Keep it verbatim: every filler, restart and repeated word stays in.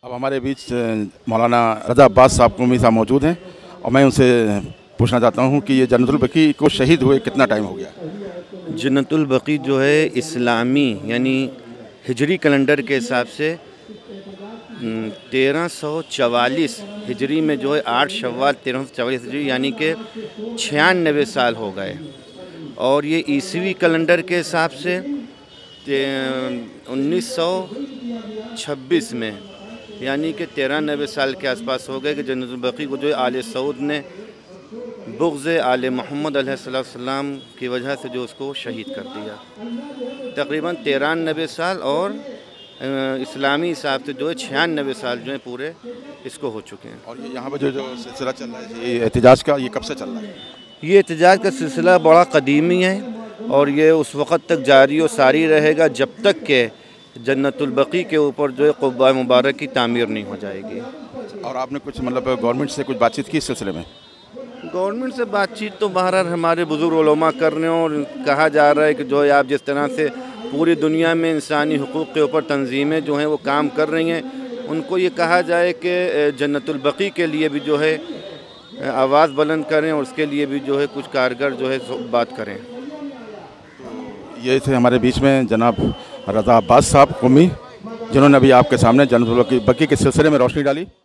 अब हमारे बीच मौलाना रज़ा अब्बास साहब क़ौमी साहब मौजूद हैं और मैं उनसे पूछना चाहता हूँ कि ये जन्नतुल बकी को शहीद हुए कितना टाइम हो गया। जन्नतुल बकी जो है इस्लामी यानी हिजरी कैलेंडर के हिसाब से तेरह सौ चवालीस हिजरी में जो है आठ शव्वाल तेरह सौ चवालीस हिजरी यानी कि छियानवे साल हो गए, और ये ईसवी कैलेंडर के हिसाब से उन्नीस सौ छब्बीस में यानी कि तिरानवे साल के आसपास हो गए कि जन्नतुल बकी को जो है आले सऊद ने बुग़्ज़ आले मोहम्मद अलैहिस्सलाम की वजह से जो उसको शहीद कर दिया। तकरीबन तिरानवे साल और इस्लामी हिसाब से जो है छियानवे साल जो है पूरे इसको हो चुके हैं। और ये यहाँ पर जो जो सिलसिला चल रहा है ये एहतिजाज का, ये कब से चल रहा है? ये एहतिजाज का सिलसिला बड़ा कदीमी है और ये उस वक़्त तक जारी और सारी रहेगा जब तक के जन्नतुल बकी के ऊपर जो है क़ुब्बा मुबारक की तामीर नहीं हो जाएगी। और आपने कुछ मतलब गवर्नमेंट से कुछ बातचीत की इस सिलसिले में? गवर्नमेंट से बातचीत तो बहरहाल हमारे बुज़ुर्ग उलमा कर रहे हैं, और कहा जा रहा है कि जो है आप जिस तरह से पूरी दुनिया में इंसानी हुकूक़ के ऊपर तंजीमें जो हैं वो काम कर रही हैं, उनको ये कहा जाए कि जन्नतुल बकी के लिए भी जो है आवाज़ बुलंद करें और उसके लिए भी जो है कुछ कारगर जो है बात करें। ये थे हमारे बीच में जनाब रज़ा अब्बास साहब क़ौमी, जिन्होंने अभी आपके सामने जन्नतुल बकी के सिलसिले में रोशनी डाली।